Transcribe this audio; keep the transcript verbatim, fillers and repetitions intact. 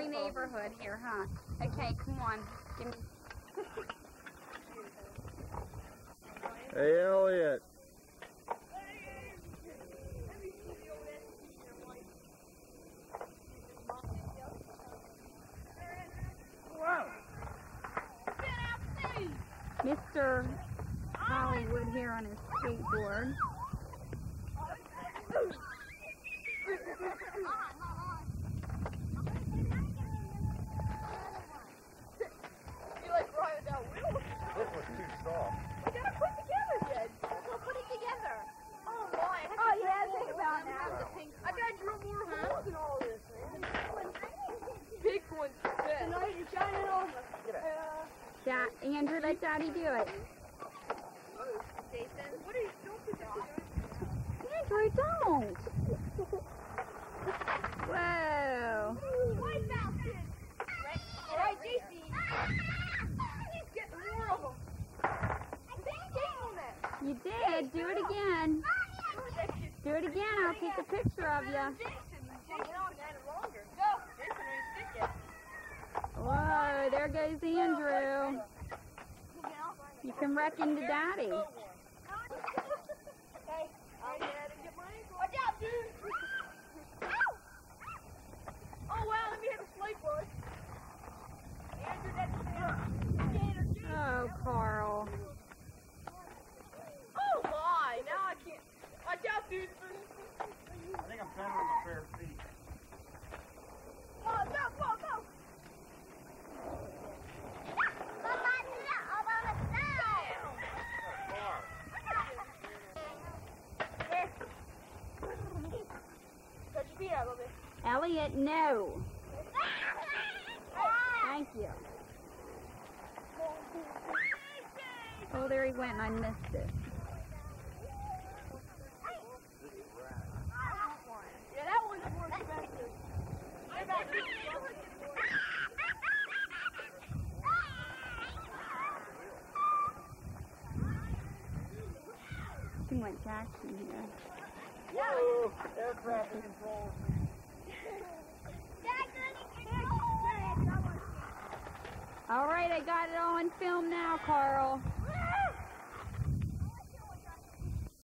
neighborhood here, huh? Okay, come on. Give me. Hey, Elliot. Mister Hollywood here on his skateboard. You like ride without wheels? This was too soft. We gotta put it together yet. We'll put it together. Oh my! Oh yeah, think about that. I gotta drill more holes in all this, man. Big one's fit. The light is shining on us. Dad, Andrew, let Daddy do it. Jason, what are you doing, Andrew, don't. Whoa. White basket. All right, J C. He's getting more of them. I think Jason on that. You did. Do it again. Do it again. I'll take a picture of you. Jason, Jason on that longer. Go. Jason ain't stick yet. Whoa, there goes Andrew. You can wreck into Daddy. Hey, I had to get my ankle. Watch out, dude. Oh, wow, let me hit the slate, boy. Andrew, that's the Oh, Carl. Oh, my. Now I can't. Watch out, dude. I think I'm better on my bare feet. Oh, go, go, go. Elliot, no. Thank you. Oh, there he went and I missed it. Yeah, that one's more expensive. Too much action here. Whoa! Air traffic control. All right, I got it all on film now, Carl.